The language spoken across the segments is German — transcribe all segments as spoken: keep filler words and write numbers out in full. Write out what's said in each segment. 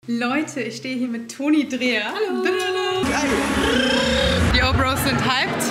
Leute, ich stehe hier mit Toni Dreher. Hallo! Geil. Die O-Bros sind hyped.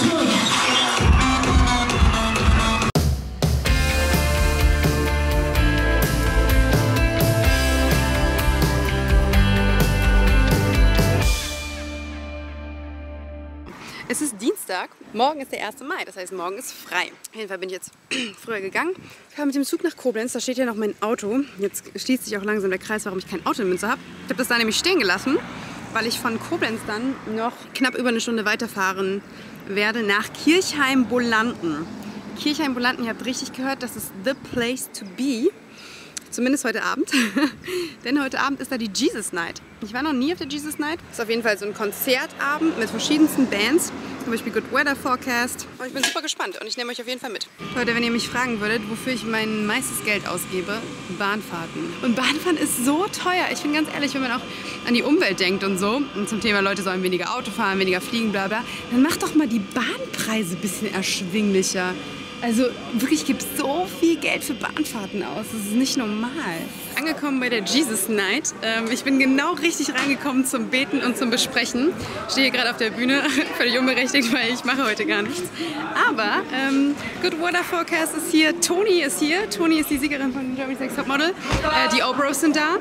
Es ist Dienstag, morgen ist der erste Mai, das heißt morgen ist frei. Auf jeden Fall bin ich jetzt früher gegangen. Ich fahre mit dem Zug nach Koblenz, da steht ja noch mein Auto. Jetzt schließt sich auch langsam der Kreis, warum ich kein Auto in Münster habe. Ich habe das da nämlich stehen gelassen, weil ich von Koblenz dann noch knapp über eine Stunde weiterfahren werde nach Kirchheim-Bolanden. Kirchheim-Bolanden, ihr habt richtig gehört, das ist the place to be. Zumindest heute Abend, denn heute Abend ist da die Jesus Night. Ich war noch nie auf der Jesus Night. Das ist auf jeden Fall so ein Konzertabend mit verschiedensten Bands, zum Beispiel Good Weather Forecast. Und ich bin super gespannt und ich nehme euch auf jeden Fall mit. Leute, wenn ihr mich fragen würdet, wofür ich mein meistes Geld ausgebe, Bahnfahrten. Und Bahnfahren ist so teuer. Ich bin ganz ehrlich, wenn man auch an die Umwelt denkt und so, und zum Thema Leute sollen weniger Auto fahren, weniger fliegen, bla bla, dann macht doch mal die Bahnpreise ein bisschen erschwinglicher. Also wirklich, ich gebe so viel Geld für Bahnfahrten aus. Das ist nicht normal. Angekommen bei der Jesus Night. Ähm, ich bin genau richtig reingekommen zum Beten und zum Besprechen. Ich stehe hier gerade auf der Bühne, völlig unberechtigt, weil ich mache heute gar nichts. Aber ähm, Good Weather Forecast ist hier, Toni ist hier. Toni ist die Siegerin von Germany's Next Topmodel. Äh, die O-Bros sind da.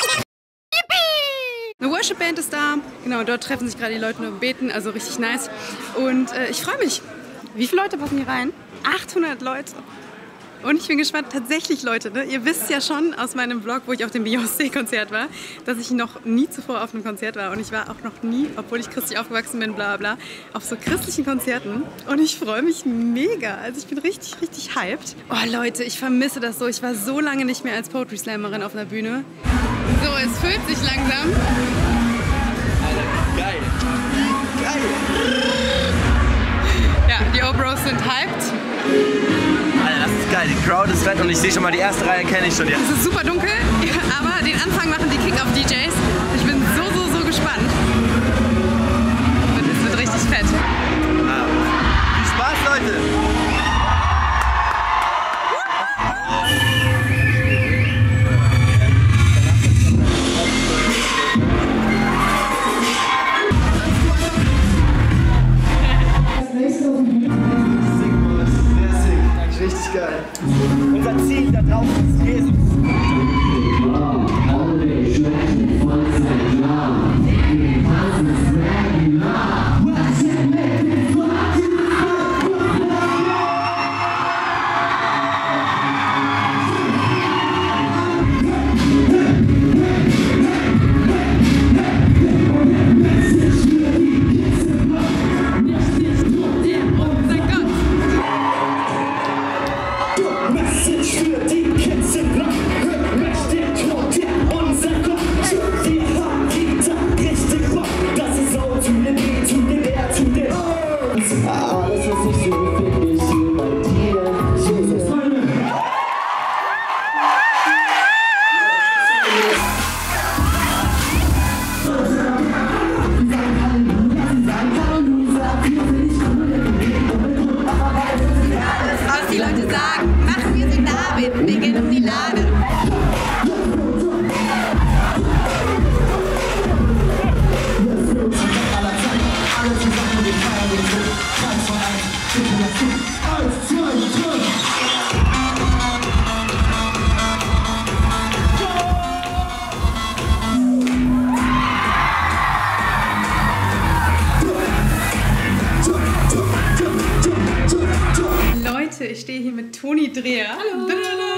Eine Worship-Band ist da. Genau, dort treffen sich gerade die Leute und beten, also richtig nice. Und äh, ich freue mich. Wie viele Leute passen hier rein? achthundert Leute. Und ich bin gespannt, tatsächlich Leute, ne? Ihr wisst ja schon aus meinem Vlog, wo ich auf dem Beyoncé-Konzert war, dass ich noch nie zuvor auf einem Konzert war. Und ich war auch noch nie, obwohl ich christlich aufgewachsen bin, bla bla, auf so christlichen Konzerten. Und ich freue mich mega. Also ich bin richtig, richtig hyped. Oh Leute, ich vermisse das so. Ich war so lange nicht mehr als Poetry Slammerin auf einer Bühne. So, es füllt sich langsam. Geil. Geil. Ja, die O-Bros sind hyped. Alter, das ist geil. Die Crowd ist fett und ich sehe schon mal, die erste Reihe kenne ich schon jetzt. Es ist super dunkel, aber den Anfang machen die Kick-Off-D Js. Ich bin so, so, so gespannt. Es wird richtig fett. Ja. Viel Spaß, Leute! Richtig geil. Unser Ziel da draußen ist Jesus. Ich stehe hier mit Toni Dreher. Hallo!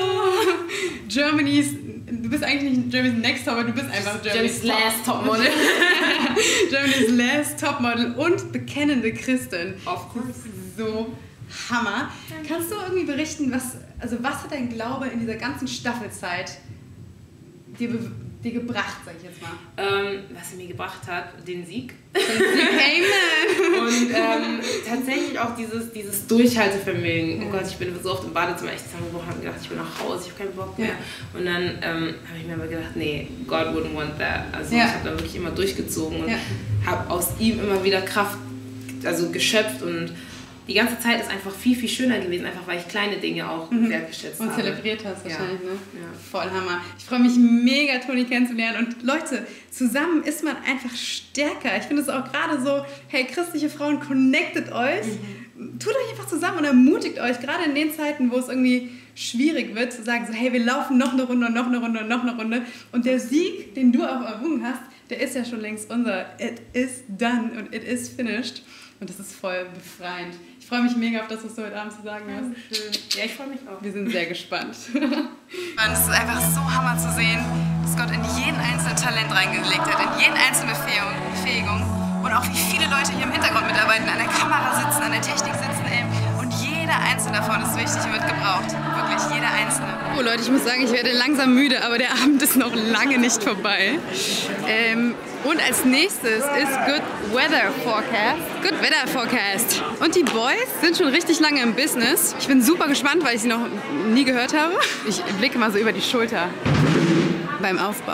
Germany's, du bist eigentlich nicht Germany's Next Topmodel, du bist einfach Germany's, Germany's Last Topmodel. Germany's Last Topmodel und bekennende Christin. Of course. So Hammer. Kannst du irgendwie berichten, was, also was hat dein Glaube in dieser ganzen Staffelzeit dir, dir gebracht, sag ich jetzt mal? Ähm, was er mir gebracht hat, den Sieg. Den Sieg, Amen! Und ähm, tatsächlich auch dieses, dieses Durchhaltevermögen. Oh Gott, ich bin so oft im Badezimmer echt zusammengebrochen und gedacht, ich will nach Hause, ich habe keinen Bock mehr. Ja. Und dann ähm, habe ich mir aber gedacht, nee, God wouldn't want that. Also Ja. ich habe da wirklich immer durchgezogen und Ja. habe aus ihm immer wieder Kraft also geschöpft und die ganze Zeit ist einfach viel, viel schöner gewesen, einfach weil ich kleine Dinge auch mhm. wertgeschätzt und habe. Und zelebriert hast wahrscheinlich, ja. ne? Ja. Voll Hammer. Ich freue mich mega, Toni kennenzulernen. Und Leute, zusammen ist man einfach stärker. Ich finde es auch gerade so, hey, christliche Frauen, connectet euch. Mhm. Tut euch einfach zusammen und ermutigt euch, gerade in den Zeiten, wo es irgendwie schwierig wird, zu sagen so, hey, wir laufen noch eine Runde und noch eine Runde und noch eine Runde. Und der Sieg, den du auch errungen hast, der ist ja schon längst unser. It is done und it is finished. Und das ist voll befreiend. Ich freue mich mega auf das, was du heute Abend zu sagen hast. Schön. Ja, ich freue mich auch. Wir sind sehr gespannt. Und es ist einfach so Hammer zu sehen, dass Gott in jeden einzelnen Talent reingelegt hat, in jeden einzelne Befähigung. Und auch wie viele Leute hier im Hintergrund mitarbeiten, an der Kamera sitzen, an der Technik sitzen. Ey. Und jeder einzelne davon ist wichtig und wird gebraucht. Wirklich jeder einzelne. Oh Leute, ich muss sagen, ich werde langsam müde, aber der Abend ist noch lange nicht vorbei. Ähm, und als nächstes ist Good Weather Forecast. Good Weather Forecast. Und die Boys sind schon richtig lange im Business. Ich bin super gespannt, weil ich sie noch nie gehört habe. Ich blicke mal so über die Schulter beim Aufbau.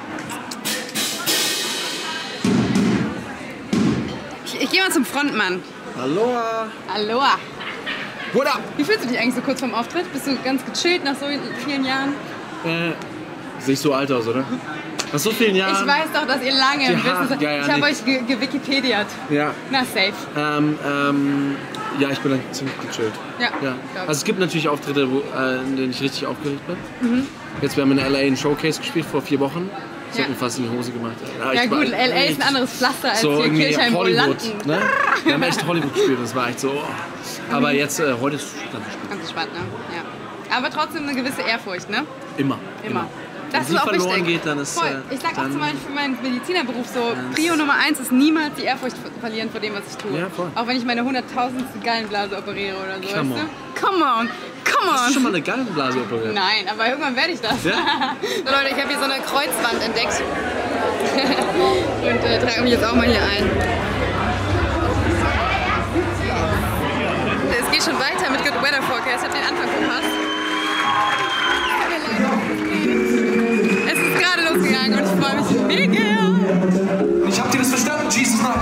Ich, ich gehe mal zum Frontmann. Aloha. Aloha. What up? Wie fühlst du dich eigentlich so kurz vorm Auftritt? Bist du ganz gechillt nach so vielen Jahren? Äh, sehe ich so alt aus, oder? Nach so vielen Jahren. Ich weiß doch, dass ihr lange im Ja, Business seid. ja, ja, ich habe nee. euch ge gewikipediert. Ja. Na, safe. Ähm, ähm, ja, ich bin dann ziemlich gechillt. Ja, ja. glaub Also es gibt natürlich Auftritte, wo, äh, in denen ich richtig aufgeregt bin. Mhm. Jetzt, wir haben in L A einen Showcase gespielt vor vier Wochen. Das Ja. hat mir fast in die Hose gemacht. Ja, Ja ich war gut, L A ist ein echt anderes Pflaster als so hier irgendwie Kirchheim Hollywood. Bolanden. Ne? Wir haben echt Hollywood gespielt, das war echt so. Oh. Aber jetzt, äh, heute ist es ganz spannend. Ganz spannend, ne? Ja. Aber trotzdem eine gewisse Ehrfurcht, ne? Immer. Immer. Das Wenn ist die auch verloren wichtig. geht, dann ist, Voll. äh, Ich sag auch dann- zum Beispiel für meinen Medizinerberuf so, Prio Nummer eins ist niemals die Ehrfurcht ver- verlieren vor dem, was ich tue. Ja, voll. Auch wenn ich meine hunderttausendste Gallenblase operiere oder so, Come weißt du? Come on, come on. Hast du schon mal eine Gallenblase operiert? Nein, aber irgendwann werde ich das. Ja? So Leute, ich habe hier so eine Kreuzwand entdeckt. Und äh, trage mich jetzt auch mal hier ein. Es geht schon weiter mit Good Weather Forecast. Ich habe den Anfang verpasst. Es ist gerade losgegangen und ich freue mich mega. Ich hab dir das verstanden, Jesus Name.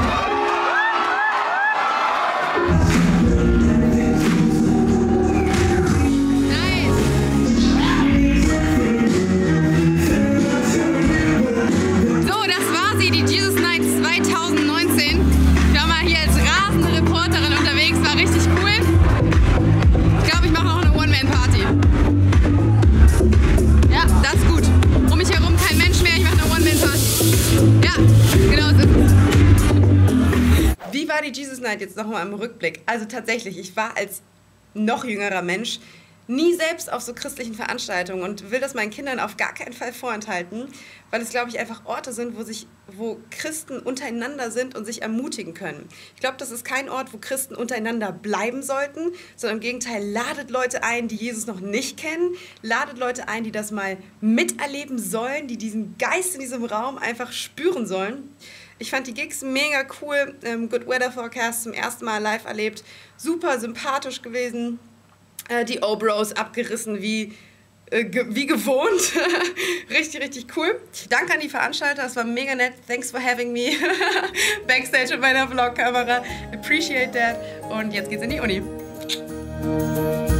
So, das war sie, die Jesus Night zwanzig neunzehn. Ich war mal hier als rasende Reporterin unterwegs, war richtig cool. Ich glaube, ich mache noch eine One-Man-Party. Ja, das ist gut. Um mich herum kein Mensch mehr, ich mache eine One-Man-Party. Ja, genau so ist es. Wie war die Jesus Night jetzt nochmal im Rückblick? Also tatsächlich, ich war als noch jüngerer Mensch nie selbst auf so christlichen Veranstaltungen und will das meinen Kindern auf gar keinen Fall vorenthalten, weil es, glaube ich, einfach Orte sind, wo, sich, wo Christen untereinander sind und sich ermutigen können. Ich glaube, das ist kein Ort, wo Christen untereinander bleiben sollten, sondern im Gegenteil, ladet Leute ein, die Jesus noch nicht kennen, ladet Leute ein, die das mal miterleben sollen, die diesen Geist in diesem Raum einfach spüren sollen. Ich fand die Gigs mega cool, ähm, Good Weather Forecast zum ersten Mal live erlebt, super sympathisch gewesen. Die O-Bros abgerissen wie, äh, ge wie gewohnt. Richtig, richtig cool. Danke an die Veranstalter, das war mega nett. Thanks for having me. Backstage mit meiner Vlogkamera. Appreciate that. Und jetzt geht's in die Uni.